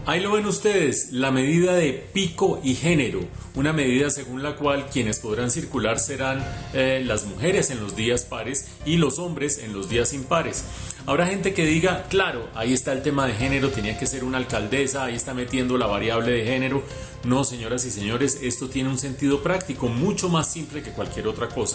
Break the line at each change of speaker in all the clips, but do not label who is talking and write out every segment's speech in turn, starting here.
Ahí lo ven ustedes, la medida de pico y género, una medida según la cual quienes podrán circular serán las mujeres en los días pares y los hombres en los días impares. Habrá gente que diga, claro, ahí está el tema de género, tenía que ser una alcaldesa, ahí está metiendo la variable de género. No, señoras y señores, esto tiene un sentido práctico mucho más simple que cualquier otra cosa.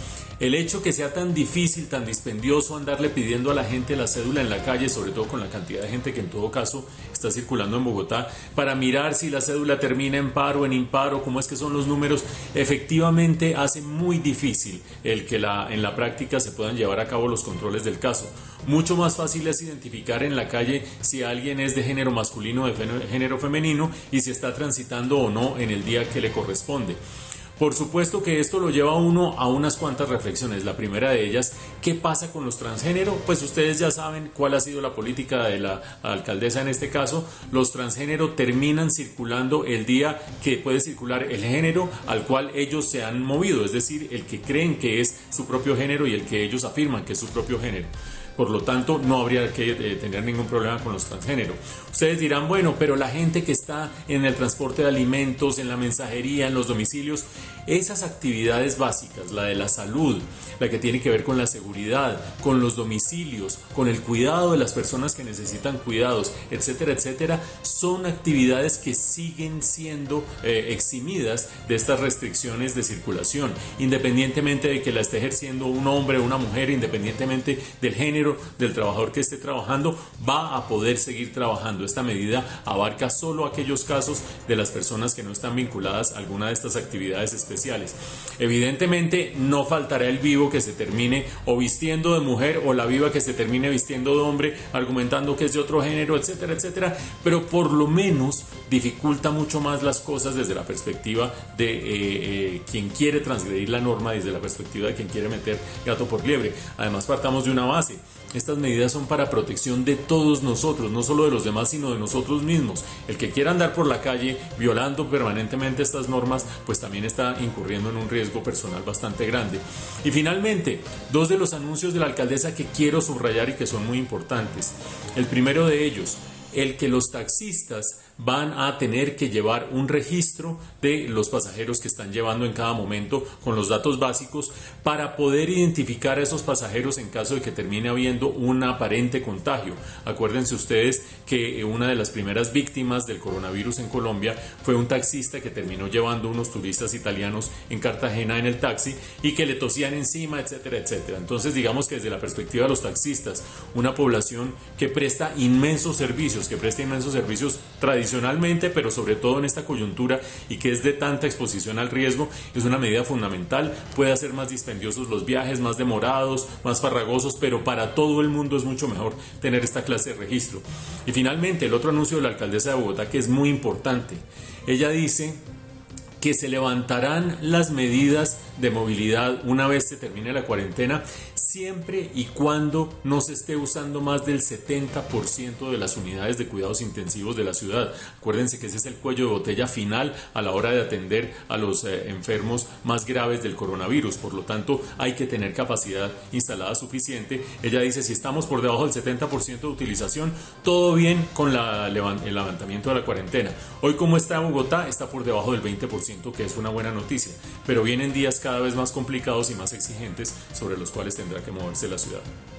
El hecho que sea tan difícil, tan dispendioso andarle pidiendo a la gente la cédula en la calle, sobre todo con la cantidad de gente que en todo caso está circulando en Bogotá, para mirar si la cédula termina en par o en impar o cómo es que son los números, efectivamente hace muy difícil el que en la práctica se puedan llevar a cabo los controles del caso. Mucho más fácil es identificar en la calle si alguien es de género masculino o de género femenino y si está transitando o no en el día que le corresponde. Por supuesto que esto lo lleva a uno a unas cuantas reflexiones. La primera de ellas, ¿qué pasa con los transgénero? Pues ustedes ya saben cuál ha sido la política de la alcaldesa en este caso. Los transgénero terminan circulando el día que puede circular el género al cual ellos se han movido, es decir, el que creen que es su propio género y el que ellos afirman que es su propio género. Por lo tanto, no habría que tener ningún problema con los transgénero. Ustedes dirán, bueno, pero la gente que está en el transporte de alimentos, en la mensajería, en los domicilios, esas actividades básicas, la de la salud, la que tiene que ver con la seguridad, con los domicilios, con el cuidado de las personas que necesitan cuidados, etcétera, etcétera, son actividades que siguen siendo eximidas de estas restricciones de circulación, independientemente de que la esté ejerciendo un hombre o una mujer, independientemente del género del trabajador que esté trabajando, va a poder seguir trabajando. Esta medida abarca solo aquellos casos de las personas que no están vinculadas a alguna de estas actividades especiales. Evidentemente no faltará el vivo que se termine o vistiendo de mujer o la viva que se termine vistiendo de hombre, argumentando que es de otro género, etcétera, etcétera, pero por lo menos dificulta mucho más las cosas desde la perspectiva de quien quiere transgredir la norma, desde la perspectiva de quien quiere meter gato por liebre. Además, partamos de una base. Estas medidas son para protección de todos nosotros, no solo de los demás, sino de nosotros mismos. El que quiera andar por la calle violando permanentemente estas normas, pues también está incurriendo en un riesgo personal bastante grande. Y finalmente, dos de los anuncios de la alcaldesa que quiero subrayar y que son muy importantes. El primero de ellos, el que los taxistas van a tener que llevar un registro de los pasajeros que están llevando en cada momento con los datos básicos para poder identificar a esos pasajeros en caso de que termine habiendo un aparente contagio. Acuérdense ustedes que una de las primeras víctimas del coronavirus en Colombia fue un taxista que terminó llevando unos turistas italianos en Cartagena en el taxi y que le tosían encima, etcétera, etcétera. Entonces, digamos que desde la perspectiva de los taxistas, una población que presta inmensos servicios tradicionalmente, pero sobre todo en esta coyuntura y que es de tanta exposición al riesgo, es una medida fundamental. Puede hacer más dispendiosos los viajes, más demorados, más farragosos, pero para todo el mundo es mucho mejor tener esta clase de registro. Y finalmente, el otro anuncio de la alcaldesa de Bogotá, que es muy importante. Ella dice que se levantarán las medidas de movilidad una vez se termine la cuarentena, siempre y cuando no se esté usando más del 70% de las unidades de cuidados intensivos de la ciudad. Acuérdense que ese es el cuello de botella final a la hora de atender a los enfermos más graves del coronavirus. Por lo tanto, hay que tener capacidad instalada suficiente. Ella dice, si estamos por debajo del 70% de utilización, todo bien con el levantamiento de la cuarentena. Hoy, como está Bogotá, está por debajo del 20%, que es una buena noticia, pero vienen días cada vez más complicados y más exigentes sobre los cuales tendrá que moverse la ciudad.